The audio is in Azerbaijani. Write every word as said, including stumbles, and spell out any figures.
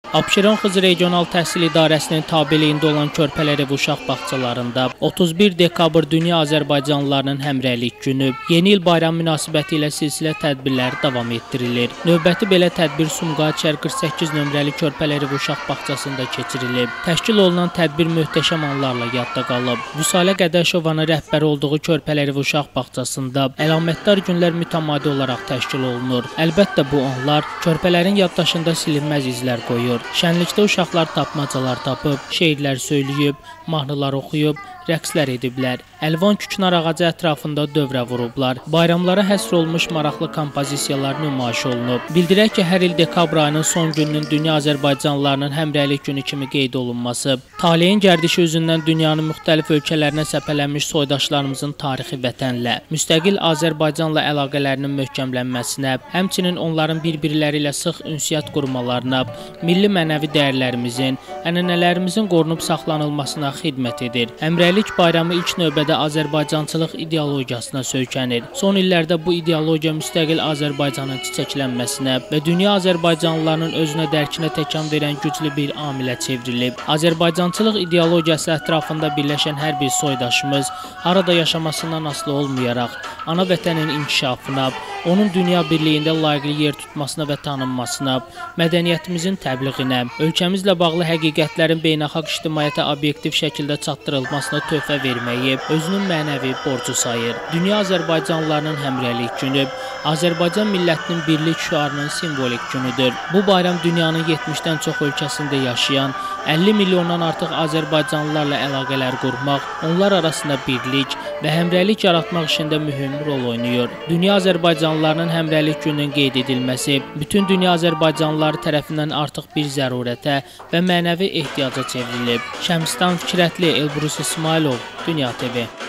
Abşeron Xızı Regional Təhsil İdarəsinin tabeliyində olan Körpələr Evi uşaq bağçalarında otuz bir dekabr Dünya Azərbaycanlılarının Həmrəylik günü, Yeni il bayramı münasibəti ilə silsilə tədbirlər davam etdirilir. Növbəti belə tədbir Sumqayıt şəhər qırx səkkiz nömrəli Körpələr Evi uşaq bağçasında keçirilib. Təşkil olunan tədbir möhtəşəm anlarla yadda qalıb. Vüsalə Qədəşovanın rəhbəri olduğu Körpələr Evi uşaq bağçasında əlamətdar günlər mütəmadi olaraq təşkil olunur. Əlbəttə bu anlar körpələrin yaddaşında silinməz izlər qoyur. Şənlikdə uşaqlar tapmacalar tapıb, şeirlər söyləyib, mahnılar oxuyub, rəqslər ediblər. Əlvan küknar ağacı ətrafında dövrə vurublar. Bayramlara həsr olmuş maraqlı kompozisiyalar nümayiş olunub. Bildirək ki, hər il dekabr ayının son gününün Dünya Azərbaycanlılarının Həmrəylik günü kimi qeyd olunması, taleyin gərdişi üzündən dünyanın müxtəlif ölkələrinə səpələnmiş soydaşlarımızın tarixi vətənlə, müstəqil Azərbaycanla əlaqələrinin möhkəmlənməsinə, həmçinin onların bir-birləri ilə sıx ünsiyyət qurmalarına, milli mənəvi dəyərlərimizin, ənənələrimizin qorunub saxlanılmasına xidmət edir. Həmrəylik bayramı ilk növbədə Azərbaycançılıq ideologiyasına söykənir. Son illərdə bu ideologiya müstəqil Azərbaycanın çiçəklənməsinə və dünya Azərbaycanlılarının özünə dərkinə təkan verən güclü bir amilə çevrilib. Azərbaycançılıq ideologiyası ətrafında birləşən hər bir soydaşımız harada yaşamasından asılı olmayaraq, ana vətənin inkişafına, onun dünya birliyində layiqli yer tutmasına və tanınmasına, mədəniyyətimizin təbliğinə, ölkəmizlə bağlı həqiqətlərin beynəlxalq ictimaiyyətə obyektiv şəkildə çatdırılmasına töhfə verməyi özünün mənəvi borcu sayır. Dünya Azərbaycanlılarının Həmrəylik günü Azərbaycan millətinin birlik şüarının simvolik günüdür. Bu bayram dünyanın yetmişdən çox ölkəsində yaşayan əlli milyondan artıq Azərbaycanlılarla əlaqələr qurmaq, onlar arasında birlik və həmrəylik yaratmaq işində mühüm rol oynayır. Dünya Azərbaycanlılarının Həmrəylik gününün qeyd edilməsi bütün dünya Azərbaycanlıları tərəfindən artıq bir zərurətə və mənəvi ehtiyaca çevrilib. Şəmsdan Fikrətli, Elbrus İsmailov, Dünya T V.